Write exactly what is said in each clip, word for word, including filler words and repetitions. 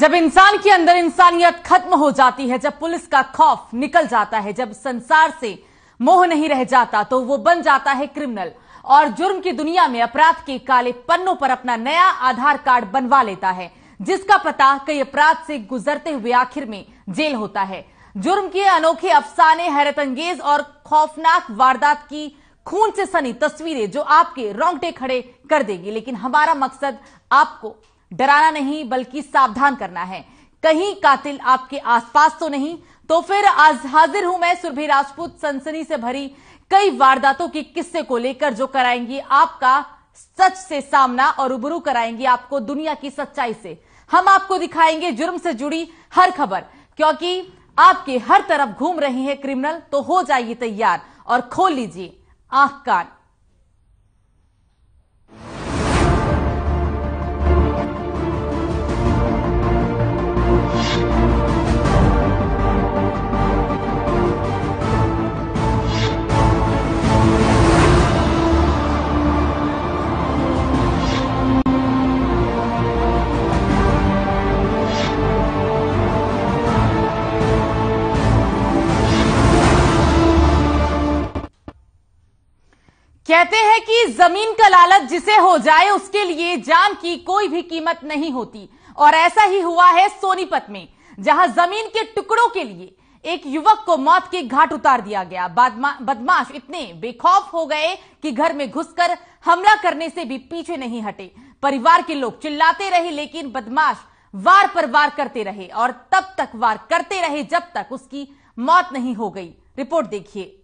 जब इंसान के अंदर इंसानियत खत्म हो जाती है, जब पुलिस का खौफ निकल जाता है, जब संसार से मोह नहीं रह जाता, तो वो बन जाता है क्रिमिनल और जुर्म की दुनिया में अपराध के काले पन्नों पर अपना नया आधार कार्ड बनवा लेता है, जिसका पता कई अपराध से गुजरते हुए आखिर में जेल होता है। जुर्म के अनोखे अफसाने, हैरतअंगेज और खौफनाक वारदात की खून से सनी तस्वीरें जो आपके रोंगटे खड़े कर देगी। लेकिन हमारा मकसद आपको डराना नहीं बल्कि सावधान करना है। कहीं कातिल आपके आसपास तो नहीं? तो फिर आज हाजिर हूं मैं सुरभि राजपूत, सनसनी से भरी कई वारदातों के किस्से को लेकर, जो कराएंगी आपका सच से सामना और रूबरू कराएंगी आपको दुनिया की सच्चाई से। हम आपको दिखाएंगे जुर्म से जुड़ी हर खबर, क्योंकि आपके हर तरफ घूम रहे हैं क्रिमिनल। तो हो जाइए तैयार और खोल लीजिए आंख कान। कहते हैं कि जमीन का लालच जिसे हो जाए उसके लिए जान की कोई भी कीमत नहीं होती, और ऐसा ही हुआ है सोनीपत में, जहां जमीन के टुकड़ों के लिए एक युवक को मौत के घाट उतार दिया गया। बदमाश इतने बेखौफ हो गए कि घर में घुसकर हमला करने से भी पीछे नहीं हटे। परिवार के लोग चिल्लाते रहे, लेकिन बदमाश वार पर वार करते रहे और तब तक वार करते रहे जब तक उसकी मौत नहीं हो गई। रिपोर्ट देखिए।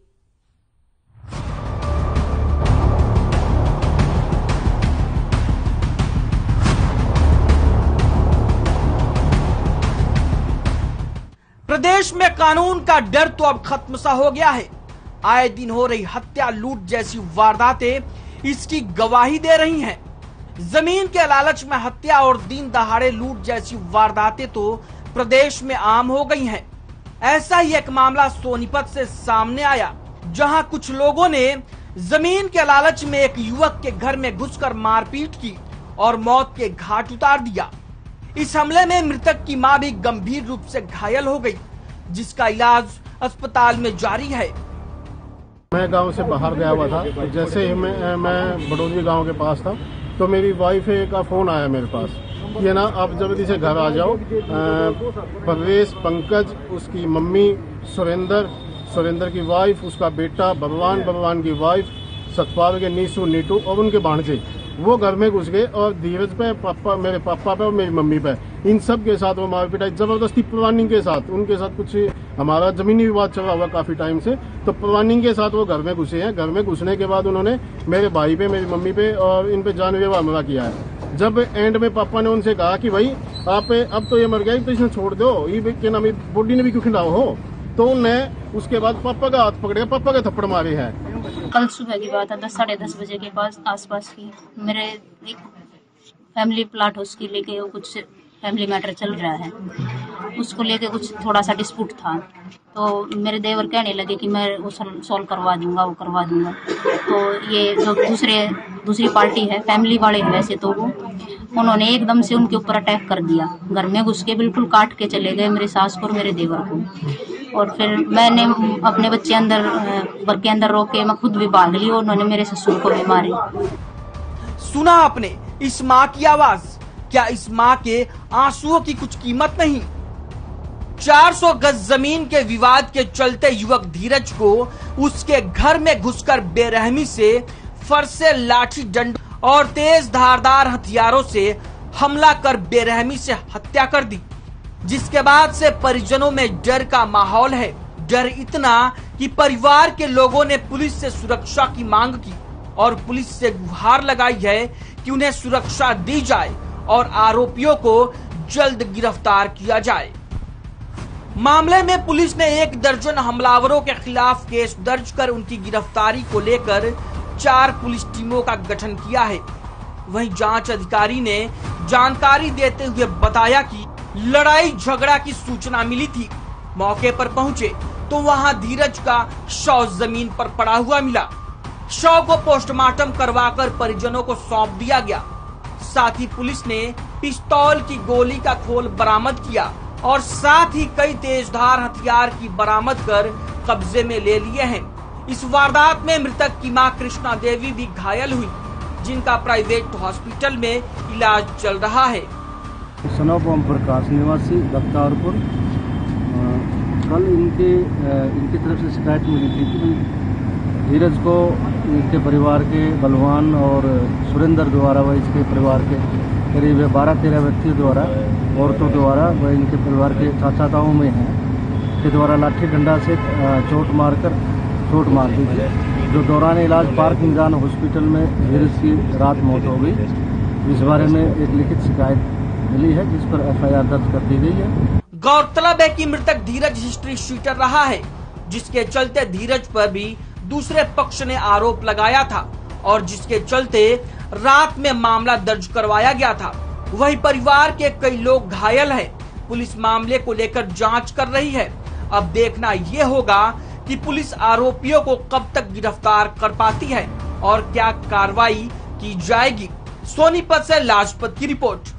प्रदेश में कानून का डर तो अब खत्म सा हो गया है। आए दिन हो रही हत्या, लूट जैसी वारदातें इसकी गवाही दे रही हैं। जमीन के लालच में हत्या और दिन दहाड़े लूट जैसी वारदातें तो प्रदेश में आम हो गई हैं। ऐसा ही एक मामला सोनीपत से सामने आया, जहां कुछ लोगों ने जमीन के लालच में एक युवक के घर में घुसकर मारपीट की और मौत के घाट उतार दिया। इस हमले में मृतक की मां भी गंभीर रूप से घायल हो गई, जिसका इलाज अस्पताल में जारी है। मैं गांव से बाहर गया हुआ था। जैसे ही मैं, मैं बडोली गांव के पास था तो मेरी वाइफ का फोन आया मेरे पास, ये ना आप जल्दी से घर आ जाओ। परवेश, पंकज, उसकी मम्मी, सुरेंद्र, सुरेंद्र की वाइफ, उसका बेटा भगवान, भगवान की वाइफ, सतपाल के नीसू, नीटू और उनके भांजे, वो घर में घुस गए और धीरज पे, पापा, मेरे पापा पे और मेरी मम्मी पे, इन सब के साथ वो मार पिटाई जबरदस्ती प्लानिंग के साथ। उनके साथ कुछ हमारा जमीनी विवाद चला हुआ काफी टाइम से, तो प्लानिंग के साथ वो घर में घुसे हैं। घर में घुसने के बाद उन्होंने मेरे भाई पे, मेरी मम्मी पे और इन पे जानलेवा हमला किया है। जब एंड में पापा ने उनसे कहा कि भाई आप अब तो ये मर गया, तो इसे छोड़ दो, ये क्या नाम, बॉडी ने भी क्यों खिलाओ हो, तो उन्हें उसके बाद पापा का हाथ पकड़े, पापा के थप्पड़ मारे हैं। कल सुबह की बात है, दस साढ़े दस बजे के पास आसपास की। मेरे एक फैमिली प्लाट उसकी लेके कुछ फैमिली मैटर चल रहा है, उसको लेके कुछ थोड़ा सा डिस्प्यूट था। तो मेरे देवर कहने लगे कि मैं वो सॉल्व करवा दूंगा, वो करवा दूंगा। तो ये जो दूसरे दूसरी पार्टी है, फैमिली वाले हैं वैसे तो, वो उन्होंने एकदम से उनके ऊपर अटैक कर दिया। घर में घुस के बिल्कुल काट के चले गए मेरे सास को और मेरे देवर को। और फिर मैंने अपने बच्चे अंदर घर के अंदर रोके, मैं खुद भी भाग ली और उन्होंने मेरे ससुर को भी मारे। सुना आपने इस माँ की आवाज? क्या इस माँ के आंसुओं की कुछ कीमत नहीं? चार सौ गज जमीन के विवाद के चलते युवक धीरज को उसके घर में घुसकर बेरहमी से फरसे, लाठी डंड और तेज धारदार हथियारों से हमला कर बेरहमी से हत्या कर दी, जिसके बाद से परिजनों में डर का माहौल है। डर इतना कि परिवार के लोगों ने पुलिस से सुरक्षा की मांग की और पुलिस से गुहार लगाई है कि उन्हें सुरक्षा दी जाए और आरोपियों को जल्द गिरफ्तार किया जाए। मामले में पुलिस ने एक दर्जन हमलावरों के खिलाफ केस दर्ज कर उनकी गिरफ्तारी को लेकर चार पुलिस टीमों का गठन किया है। वहीं जांच अधिकारी ने जानकारी देते हुए बताया कि लड़ाई झगड़ा की सूचना मिली थी। मौके पर पहुंचे तो वहां धीरज का शव जमीन पर पड़ा हुआ मिला। शव को पोस्टमार्टम करवाकर परिजनों को सौंप दिया गया। साथ ही पुलिस ने पिस्तौल की गोली का खोल बरामद किया और साथ ही कई तेजधार हथियार की बरामद कर कब्जे में ले लिए हैं। इस वारदात में मृतक की मां कृष्णा देवी भी घायल हुई, जिनका प्राइवेट हॉस्पिटल में इलाज चल रहा है। सनोप ओम प्रकाश निवासी दत्तारपुर, कल इनके इनकी तरफ से शिकायत मिली थी कि धीरज को इनके परिवार के बलवान और सुरेंद्र द्वारा व इसके परिवार के करीब बारह तेरह व्यक्तियों द्वारा, औरतों द्वारा व इनके परिवार के चाचा ताऊ में हैं के द्वारा लाठी डंडा से चोट मारकर चोट मार दी थी, जो दौरान इलाज पार्क इंजान हॉस्पिटल में धीरज की रात मौत हो गई। इस बारे में एक लिखित शिकायत मिली है जिस पर एफ आई आर दर्ज कर दी गई है। गौरतलब है कि मृतक धीरज हिस्ट्री शीटर रहा है, जिसके चलते धीरज पर भी दूसरे पक्ष ने आरोप लगाया था और जिसके चलते रात में मामला दर्ज करवाया गया था। वही परिवार के कई लोग घायल हैं। पुलिस मामले को लेकर जांच कर रही है। अब देखना ये होगा कि पुलिस आरोपियों को कब तक गिरफ्तार कर पाती है और क्या कार्रवाई की जाएगी। सोनीपत से लाजपत की रिपोर्ट।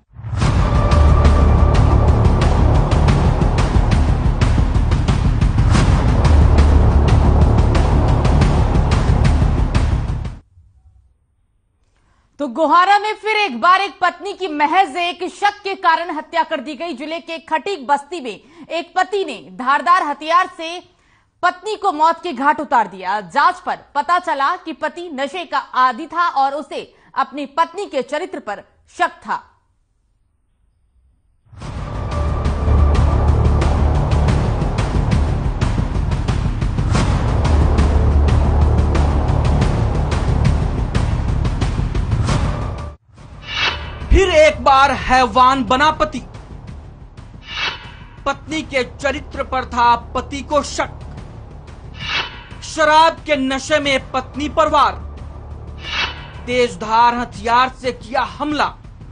तो गोहारा में फिर एक बार एक पत्नी की महज एक शक के कारण हत्या कर दी गई। जिले के खटीक बस्ती में एक पति ने धारदार हथियार से पत्नी को मौत के घाट उतार दिया। जांच पर पता चला कि पति नशे का आदी था और उसे अपनी पत्नी के चरित्र पर शक था। फिर एक बार हैवान बना पति। पत्नी के चरित्र पर था पति को शक। शराब के नशे में पत्नी पर वार। तेजधार हथियार से किया हमला।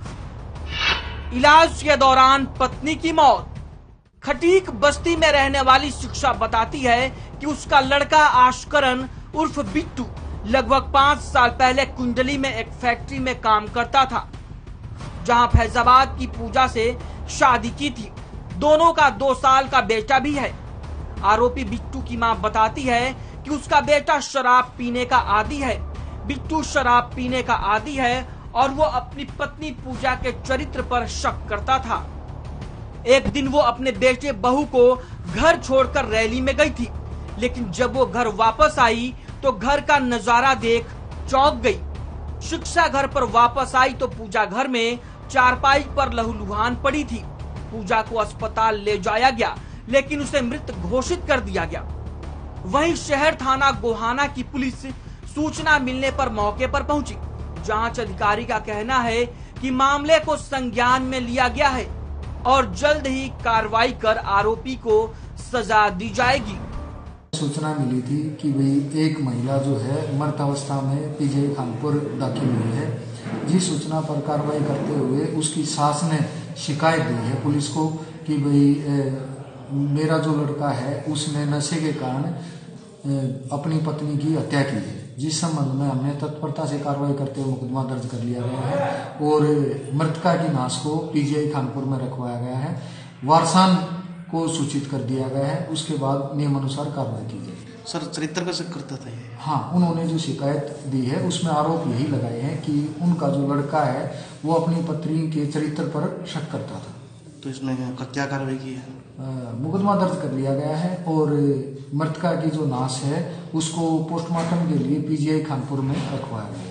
इलाज के दौरान पत्नी की मौत। खटीक बस्ती में रहने वाली शिक्षा बताती है कि उसका लड़का आशकरन उर्फ बिट्टू लगभग पांच साल पहले कुंडली में एक फैक्ट्री में काम करता था, जहां फैजाबाद की पूजा से शादी की थी। दोनों का दो साल का बेटा भी है। आरोपी बिट्टू की मां बताती है कि उसका बेटा शराब पीने का आदी है। बिट्टू शराब पीने का आदी है और वो अपनी पत्नी पूजा के चरित्र पर शक करता था। एक दिन वो अपने बेटे बहू को घर छोड़कर रैली में गई थी, लेकिन जब वो घर वापस आई तो घर का नजारा देख चौंक गई। शिक्षा घर पर वापस आई तो पूजा घर में चारपाई पर लहूलुहान पड़ी थी। पूजा को अस्पताल ले जाया गया, लेकिन उसे मृत घोषित कर दिया गया। वहीं शहर थाना गोहाना की पुलिस सूचना मिलने पर मौके पर पहुंची। जांच अधिकारी का कहना है कि मामले को संज्ञान में लिया गया है और जल्द ही कार्रवाई कर आरोपी को सजा दी जाएगी। सूचना मिली थी कि भाई एक महिला जो है मृत अवस्था में पीजीआई खानपुर दाखिल हुई है। जिस सूचना पर कार्रवाई करते हुए उसकी सास ने शिकायत दी है पुलिस को कि भाई मेरा जो लड़का है उसने नशे के कारण अपनी पत्नी की हत्या की है। जिस संबंध में हमने तत्परता से कार्रवाई करते हुए मुकदमा दर्ज कर लिया गया है और मृतका की लाश को पीजीआई खानपुर में रखवाया गया है। वारसान को सूचित कर दिया गया है। उसके बाद नियम अनुसार कार्रवाई की जाएगी। सर चरित्र का शक करता था ये? हाँ, उन्होंने जो शिकायत दी है उसमें आरोप यही लगाए हैं कि उनका जो लड़का है वो अपनी पत्नी के चरित्र पर शक करता था। तो इसमें क्या कार्रवाई की है? मुकदमा दर्ज कर लिया गया है और मृतका की जो लाश है उसको पोस्टमार्टम के लिए पीजीआई खानपुर में रखवाया गया है।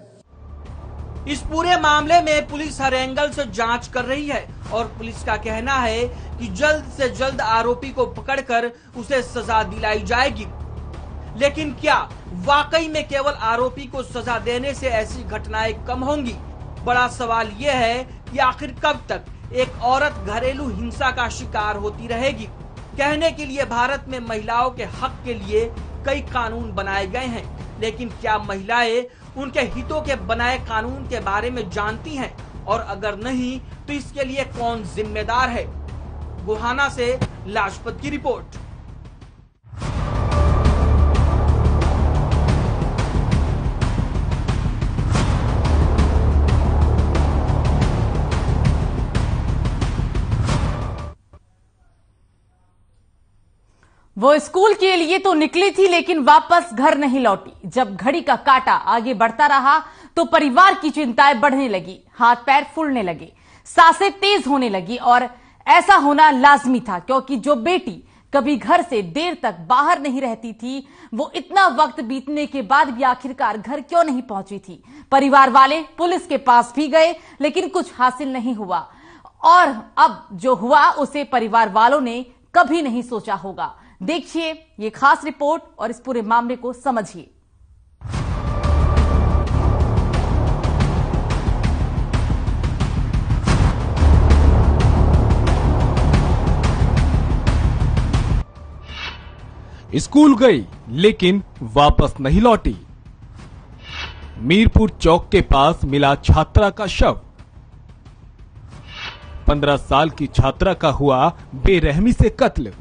इस पूरे मामले में पुलिस हर एंगल से जांच कर रही है और पुलिस का कहना है कि जल्द से जल्द आरोपी को पकड़कर उसे सजा दिलाई जाएगी। लेकिन क्या वाकई में केवल आरोपी को सजा देने से ऐसी घटनाएं कम होंगी? बड़ा सवाल यह है कि आखिर कब तक एक औरत घरेलू हिंसा का शिकार होती रहेगी। कहने के लिए भारत में महिलाओं के हक के लिए कई कानून बनाए गए हैं, लेकिन क्या महिलाएं उनके हितों के बनाए कानून के बारे में जानती हैं? और अगर नहीं तो इसके लिए कौन जिम्मेदार है? गोहाना से लाजपत की रिपोर्ट। वो स्कूल के लिए तो निकली थी लेकिन वापस घर नहीं लौटी। जब घड़ी का काटा आगे बढ़ता रहा तो परिवार की चिंताएं बढ़ने लगी, हाथ पैर फूलने लगे, सांसें तेज होने लगी। और ऐसा होना लाजमी था क्योंकि जो बेटी कभी घर से देर तक बाहर नहीं रहती थी वो इतना वक्त बीतने के बाद भी आखिरकार घर क्यों नहीं पहुंची थी। परिवार वाले पुलिस के पास भी गए लेकिन कुछ हासिल नहीं हुआ और अब जो हुआ उसे परिवार वालों ने कभी नहीं सोचा होगा। देखिए ये खास रिपोर्ट और इस पूरे मामले को समझिए। स्कूल गई लेकिन वापस नहीं लौटी। मीरपुर चौक के पास मिला छात्रा का शव। पंद्रह साल की छात्रा का हुआ बेरहमी से कत्ल।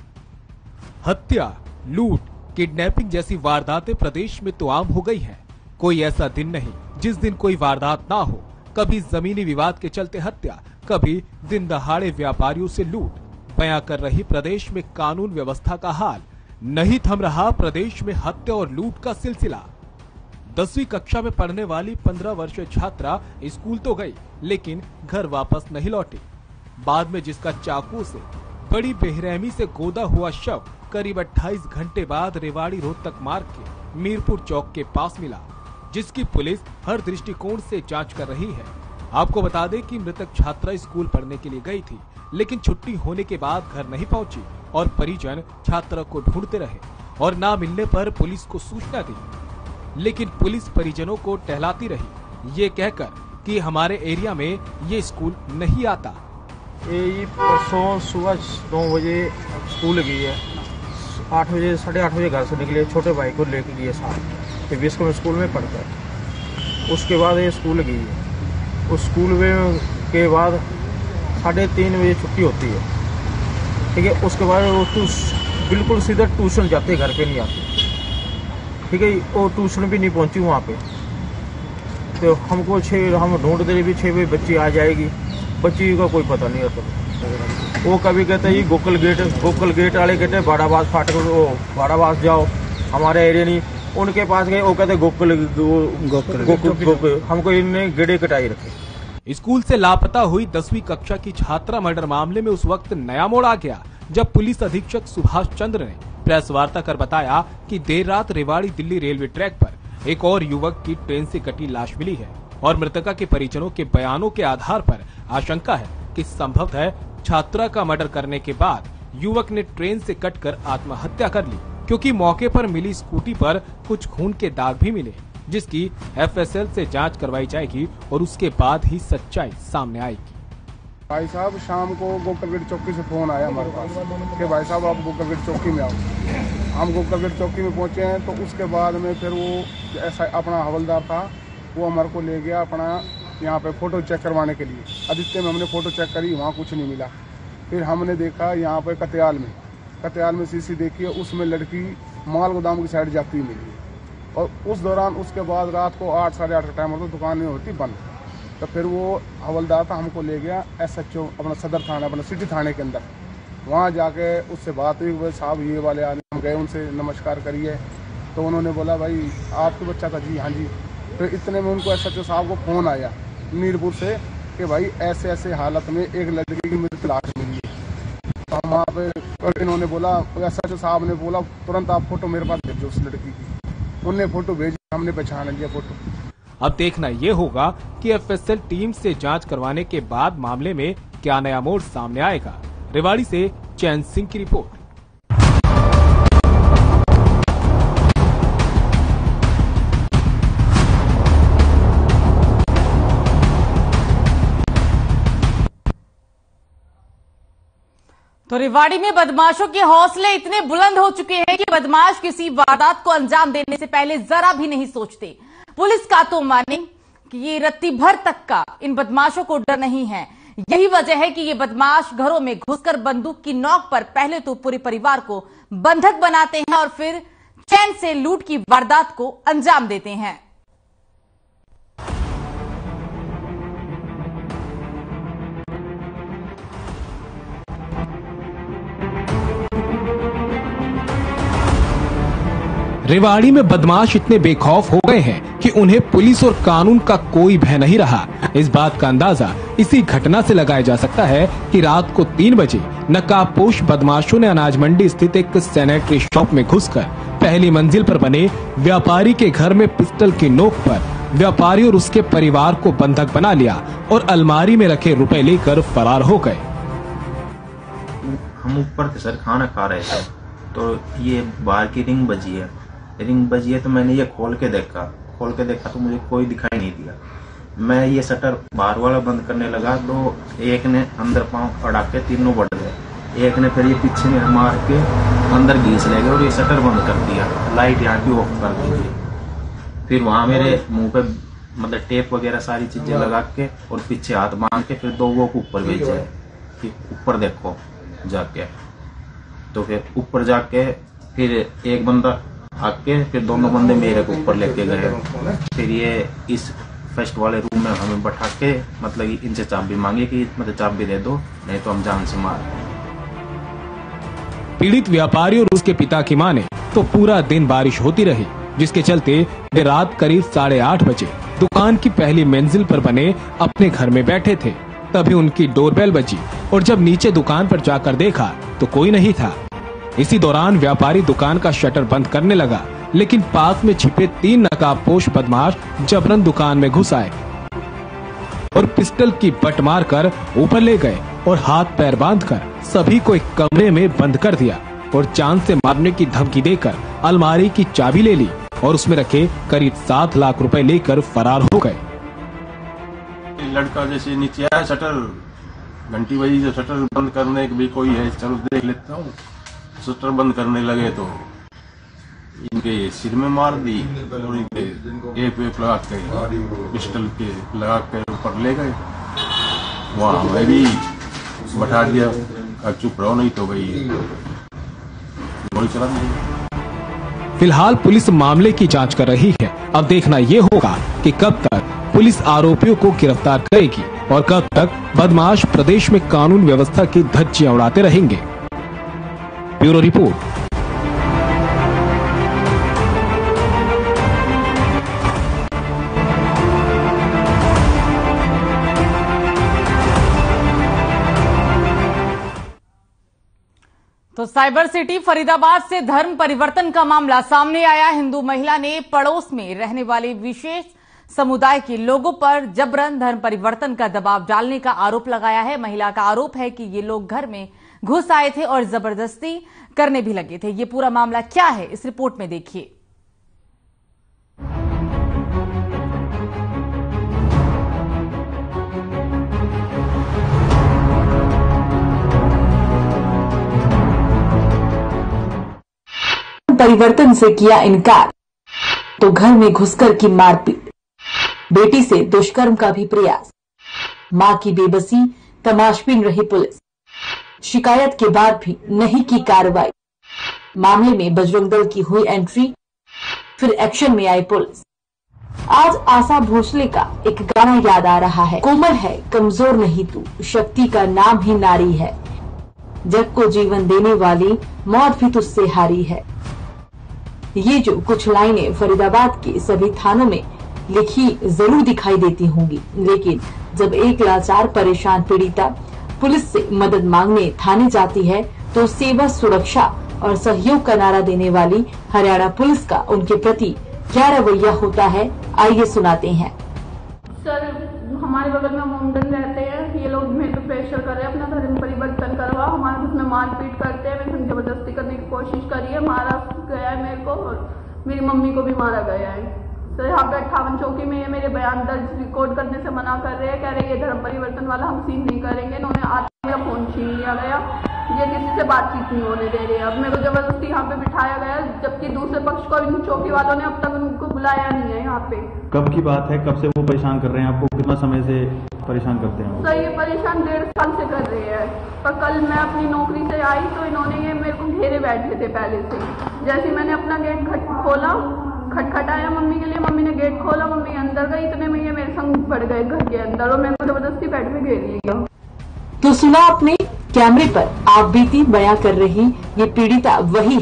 हत्या, लूट, किडनैपिंग जैसी वारदातें प्रदेश में तो आम हो गई हैं। कोई ऐसा दिन नहीं जिस दिन कोई वारदात ना हो। कभी जमीनी विवाद के चलते हत्या, कभी दिन दहाड़े व्यापारियों से लूट। बयां कर रही प्रदेश में कानून व्यवस्था का हाल। नहीं थम रहा प्रदेश में हत्या और लूट का सिलसिला। दसवीं कक्षा में पढ़ने वाली पंद्रह वर्षीय छात्रा स्कूल तो गई लेकिन घर वापस नहीं लौटी। बाद में जिसका चाकू से बड़ी बेरहमी से गोदा हुआ शव करीब अट्ठाईस घंटे बाद रेवाड़ी रोहतक मार्ग के मीरपुर चौक के पास मिला, जिसकी पुलिस हर दृष्टिकोण से जांच कर रही है। आपको बता दें कि मृतक छात्रा स्कूल पढ़ने के लिए गई थी लेकिन छुट्टी होने के बाद घर नहीं पहुंची और परिजन छात्रा को ढूंढते रहे और ना मिलने पर पुलिस को सूचना दी। लेकिन पुलिस परिजनों को टहलाती रही ये कहकर कि हमारे एरिया में ये स्कूल नहीं आता। ये परसों सुबह नौ बजे स्कूल गई है, आठ बजे साढ़े आठ बजे घर से निकले, छोटे भाई को लेके गई साथ, फिर बीस को में स्कूल में पढ़ता है। उसके बाद ये स्कूल गई है। उस स्कूल में के बाद साढ़े तीन बजे छुट्टी होती है, ठीक है। उसके बाद वो बिल्कुल सीधा ट्यूशन जाते, घर पे नहीं आते, ठीक है। वो ट्यूशन भी नहीं पहुंची वहाँ पे, तो हमको छः हम ढूंढते रहे भी छः बजे बच्ची आ जाएगी, बच्ची का कोई पता नहीं होता। वो कभी कहते हैं गोकुल गेट गोकुल गेट वाले कहते हैं बाड़ाबाज फाटक, वो बाड़ाबाज जाओ, हमारे एरिया नहीं। उनके पास गए, वो कहते गोकुल गोकुल, हमको इनने गेड़े कटाई रखे। स्कूल से लापता हुई दसवीं कक्षा की छात्रा मर्डर मामले में उस वक्त नया मोड़ आ गया जब पुलिस अधीक्षक सुभाष चंद्र ने प्रेस वार्ता कर बताया कि देर रात रेवाड़ी दिल्ली रेलवे ट्रैक पर एक और युवक की ट्रेन से कटी लाश मिली है और मृतका के परिजनों के बयानों के आधार पर आशंका है कि संभवतः छात्रा का मर्डर करने के बाद युवक ने ट्रेन से कटकर आत्महत्या कर ली, क्योंकि मौके पर मिली स्कूटी पर कुछ खून के दाग भी मिले, जिसकी एफ एस एल से जांच करवाई जाएगी और उसके बाद ही सच्चाई सामने आएगी। भाई साहब शाम को गोकलगढ़ चौकी से फोन आया हमारे पास कि भाई साहब आप गोकलगढ़ चौकी में आओ। हम गोकलगढ़ चौकी में पहुंचे हैं तो उसके बाद में फिर वो ऐसा अपना हवलदार था, वो हमारे को ले गया अपना यहाँ पे फोटो चेक करवाने के लिए। आदित्य में हमने फोटो चेक करी, वहाँ कुछ नहीं मिला। फिर हमने देखा यहाँ पे कत्याल में कत्याल में सीसी देखी है, उसमें लड़की माल गोदाम की साइड जाती हुई मिली। और उस दौरान उसके बाद रात को आठ साढ़े आठ का टाइम होता, दुकान में होती बंद। तो फिर वो हवलदार था, हमको ले गया एस एच ओ अपना सदर थाना, अपना सिटी थाने के अंदर। वहाँ जाके उससे बात हुई, भाई साहब ये वाले आने, हम गए उनसे नमस्कार करिए तो उन्होंने बोला भाई आपके बच्चा था? जी हाँ जी। फिर इतने में उनको एस एच ओ साहब को फ़ोन आया मीरपुर से कि भाई ऐसे ऐसे हालत में एक लड़की की मृत लाश मिली है। तो हम वहाँ पे इन्होंने बोला, एस एच ओ साहब ने बोला तुरंत आप फोटो मेरे पास भेजो उस लड़की की। उनने फोटो भेजी, हमने पहचान लिया फोटो। अब देखना ये होगा कि एफ एस एल टीम से जांच करवाने के बाद मामले में क्या नया मोड़ सामने आएगा। रेवाड़ी से चैन सिंह की रिपोर्ट। तो रेवाड़ी में बदमाशों के हौसले इतने बुलंद हो चुके हैं कि बदमाश किसी वारदात को अंजाम देने से पहले जरा भी नहीं सोचते। पुलिस का तो माने कि ये रत्ती भर तक का इन बदमाशों को डर नहीं है। यही वजह है कि ये बदमाश घरों में घुसकर बंदूक की नोक पर पहले तो पूरे परिवार को बंधक बनाते हैं और फिर चैन से लूट की वारदात को अंजाम देते हैं। रेवाड़ी में बदमाश इतने बेखौफ हो गए हैं कि उन्हें पुलिस और कानून का कोई भय नहीं रहा। इस बात का अंदाजा इसी घटना से लगाया जा सकता है कि रात को तीन बजे नकाबपोश बदमाशों ने अनाज मंडी स्थित एक सैनिटरी शॉप में घुसकर पहली मंजिल पर बने व्यापारी के घर में पिस्टल की नोक पर व्यापारी और उसके परिवार को बंधक बना लिया और अलमारी में रखे रुपए लेकर फरार हो गए। हम ऊपर थे सर, खाना खा रहे थे, तो ये बाहर की रिंग बजी है रिंग बजी है तो मैंने ये खोल के देखा खोल के देखा तो मुझे कोई दिखाई नहीं दिया। मैं ये शटर बाहर वाला बंद करने लगा तो एक ने अंदर पांव अड़ा के तीनों बढ़ गए, एक ने फिर ये पीछे में मार के अंदर घीस ले गए और ये शटर बंद कर दिया, लाइट यहाँ की ऑफ कर दी। फिर वहाँ मेरे मुंह पे मतलब टेप वगैरह सारी चीजें लगा के और पीछे हाथ बांध के फिर दो वो को ऊपर भेजे कि ऊपर देखो जाके। तो फिर ऊपर जाके फिर एक बंदा आके फिर दोनों बंदे मेरे को ऊपर लेके गए। फिर ये इस फर्स्ट वाले रूम में हमें बैठा के मतलब इनसे चाबी मांगी कि मतलब चाबी दे दो नहीं तो हम जान से मार। पीड़ित व्यापारी और उसके पिता की माने तो पूरा दिन बारिश होती रही, जिसके चलते वे रात करीब साढ़े आठ बजे दुकान की पहली मंजिल पर बने अपने घर में बैठे थे। तभी उनकी डोरबेल बजी और जब नीचे दुकान पर जाकर देखा तो कोई नहीं था। इसी दौरान व्यापारी दुकान का शटर बंद करने लगा, लेकिन पास में छिपे तीन नकाबपोश बदमाश जबरन दुकान में घुस आए और पिस्टल की बट मारकर ऊपर ले गए और हाथ पैर बांधकर सभी को एक कमरे में बंद कर दिया और जान से मारने की धमकी देकर अलमारी की चाबी ले ली और उसमें रखे करीब सात लाख रुपए लेकर फरार हो गए। लड़का जैसे नीचे आया, शटर घंटी बजी तो शटर बंद करने भी कोई है, चलो देख लेता हूँ। शटर बंद करने लगे तो इनके सिर में मार दी और इनके एप वेप लगा के पिस्टल के लगा के ऊपर ले गए। वहाँ हमें भी बैठा दिया, अब चुप रहो नहीं तो भाई गोली चला दी। फिलहाल पुलिस मामले की जांच कर रही है। अब देखना ये होगा कि कब तक पुलिस आरोपियों को गिरफ्तार करेगी और कब तक बदमाश प्रदेश में कानून व्यवस्था की धज्जियां उड़ाते रहेंगे। Bureau report. तो साइबर सिटी फरीदाबाद से धर्म परिवर्तन का मामला सामने आया। हिंदू महिला ने पड़ोस में रहने वाले विशेष समुदाय के लोगों पर जबरन धर्म परिवर्तन का दबाव डालने का आरोप लगाया है। महिला का आरोप है कि ये लोग घर में घुस आए थे और जबरदस्ती करने भी लगे थे। ये पूरा मामला क्या है, इस रिपोर्ट में देखिए। परिवर्तन से किया इनकार तो घर में घुसकर की मारपीट, बेटी से दुष्कर्म का भी प्रयास, मां की बेबसी तमाशबीन रही पुलिस, शिकायत के बाद भी नहीं की कार्रवाई। मामले में बजरंग दल की हुई एंट्री, फिर एक्शन में आई पुलिस। आज आशा भोसले का एक गाना याद आ रहा है, कोमल है कमजोर नहीं तू, शक्ति का नाम ही नारी है, जग को जीवन देने वाली मौत भी तुझसे हारी है। ये जो कुछ लाइनें फरीदाबाद के सभी थानों में लिखी जरूर दिखाई देती होंगी, लेकिन जब एक लाचार परेशान पीड़िता पुलिस से मदद मांगने थाने जाती है तो सेवा, सुरक्षा और सहयोग का नारा देने वाली हरियाणा पुलिस का उनके प्रति क्या रवैया होता है, आइए सुनाते हैं। सर, हमारे बगल में मोमडन रहते हैं, ये लोग मेरे पे प्रेशर कर रहे हैं, अपना धर्म परिवर्तन करवा, हमारे उसमें मारपीट करते हैं, मेरे जबरदस्ती करने की कोशिश करी है, मारा गया है मेरे को और मेरी मम्मी को भी मारा गया है। सर, यहाँ पे अट्ठावन चौकी में मेरे बयान दर्ज रिकॉर्ड करने से मना कर रहे हैं, कह रहे हैं ये धर्म परिवर्तन वाला हम सीन नहीं करेंगे। इन्होंने आज मेरा फोन छीन लिया गया, ये किसी से बातचीत नहीं होने दे रहे। अब मेरे को जबरदस्ती यहाँ पे बिठाया गया, जबकि दूसरे पक्ष को इन चौकी वालों ने अब तक उनको बुलाया नहीं है यहाँ पे। कब की बात है, कब से वो परेशान कर रहे हैं आपको, कितना समय से परेशान करते हैं? सर, ये परेशान डेढ़ साल से कर रहे हैं, पर कल मैं अपनी नौकरी से आई तो इन्होंने ये मेरे को घेरे बैठे थे पहले से। जैसे मैंने अपना गेट खोला, खटखटाया मम्मी के लिए, मम्मी ने गेट खोला, मम्मी अंदर गई, इतने में ये मेरे संग बढ़ गए घर के अंदर और मेरे को जबरदस्ती बेड में घेर लिया। तो सुना आपने, कैमरे पर आप बीती बयां कर रही ये पीड़िता वही है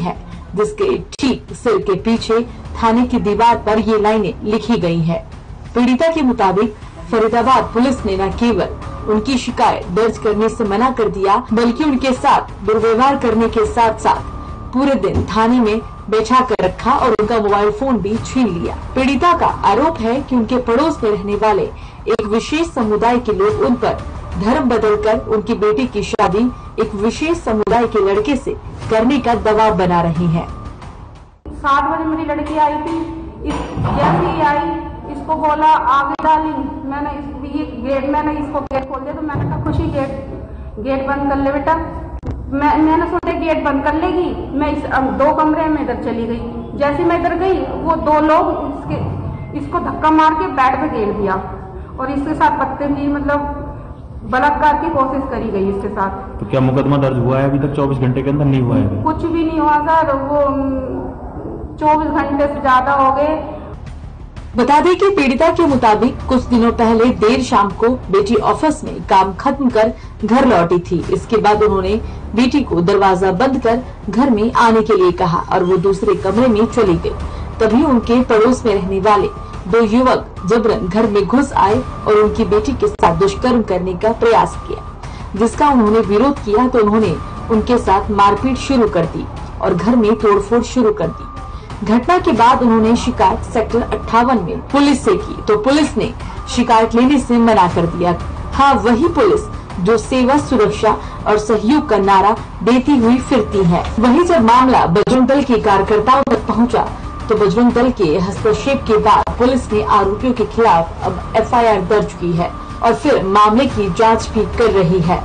जिसके ठीक सिर के पीछे थाने की दीवार पर ये लाइनें लिखी गई हैं। पीड़िता के मुताबिक फरीदाबाद पुलिस ने न केवल उनकी शिकायत दर्ज करने से मना कर दिया, बल्कि उनके साथ दुर्व्यवहार करने के साथ साथ पूरे दिन थाने में बैठा कर रखा और उनका मोबाइल फोन भी छीन लिया। पीड़िता का आरोप है कि उनके पड़ोस में रहने वाले एक विशेष समुदाय के लोग उन पर धर्म बदलकर उनकी बेटी की शादी एक विशेष समुदाय के लड़के से करने का दबाव बना रही हैं। सात बजे मेरी लड़की आई थी, इस जैसे ही आई इसको बोला आगे डाली, मैंने इस, ये गेट मैंने इसको गेट खोल दिया तो मैंने कहा खुशी गेट गेट बंद कर ले बेटा। मैं मैंने सोचा गेट बंद कर लेगी, मैं इस दो कमरे में इधर चली गई। जैसे मैं इधर गई वो दो लोग इसके इसको धक्का मार के बेड पे घेर दिया और इसके साथ बदतमीजी मतलब बलात्कार की कोशिश करी गई इसके साथ। तो क्या मुकदमा दर्ज हुआ है अभी तक? चौबीस घंटे के अंदर नहीं हुआ है? कुछ भी नहीं हुआ सर, वो चौबीस घंटे से ज्यादा हो गए। बता दें कि पीड़िता के मुताबिक कुछ दिनों पहले देर शाम को बेटी ऑफिस में काम खत्म कर घर लौटी थी। इसके बाद उन्होंने बेटी को दरवाजा बंद कर घर में आने के लिए कहा और वो दूसरे कमरे में चली गई। तभी उनके पड़ोस में रहने वाले दो युवक जबरन घर में घुस आए और उनकी बेटी के साथ दुष्कर्म करने का प्रयास किया, जिसका उन्होंने विरोध किया तो उन्होंने उनके साथ मारपीट शुरू कर दी और घर में तोड़फोड़ शुरू कर दी। घटना के बाद उन्होंने शिकायत सेक्टर अट्ठावन में पुलिस से की तो पुलिस ने शिकायत लेने से मना कर दिया। हाँ, वही पुलिस जो सेवा, सुरक्षा और सहयोग का नारा देती हुई फिरती है। वहीं जब मामला बजरंग दल के कार्यकर्ताओं तक पहुंचा तो बजरंग दल के हस्तक्षेप के बाद पुलिस ने आरोपियों के खिलाफ अब एफ आई आर दर्ज की है और फिर मामले की जांच भी कर रही है।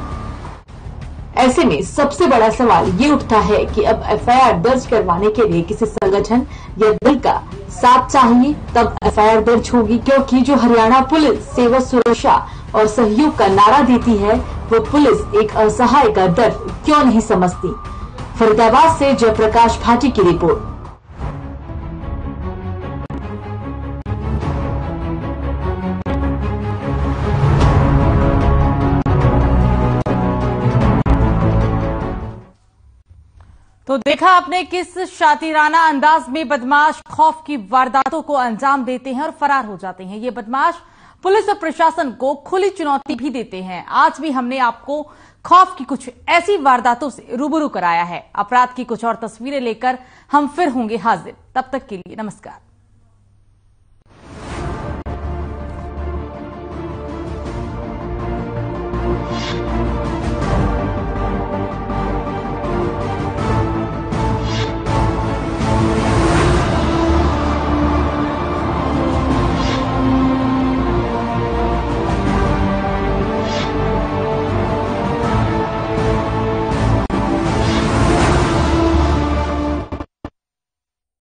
ऐसे में सबसे बड़ा सवाल ये उठता है कि अब एफ आई आर दर्ज करवाने के लिए किसी संगठन या दल का साथ चाहिए तब एफ आई आर दर्ज होगी, क्योंकि जो हरियाणा पुलिस सेवा, सुरक्षा और सहयोग का नारा देती है वो पुलिस एक असहाय का दर्द क्यों नहीं समझती। फरीदाबाद से जयप्रकाश भाटी की रिपोर्ट। तो देखा आपने किस शातिराना अंदाज में बदमाश खौफ की वारदातों को अंजाम देते हैं और फरार हो जाते हैं। ये बदमाश पुलिस और प्रशासन को खुली चुनौती भी देते हैं। आज भी हमने आपको खौफ की कुछ ऐसी वारदातों से रूबरू कराया है। अपराध की कुछ और तस्वीरें लेकर हम फिर होंगे हाजिर। तब तक के लिए नमस्कार।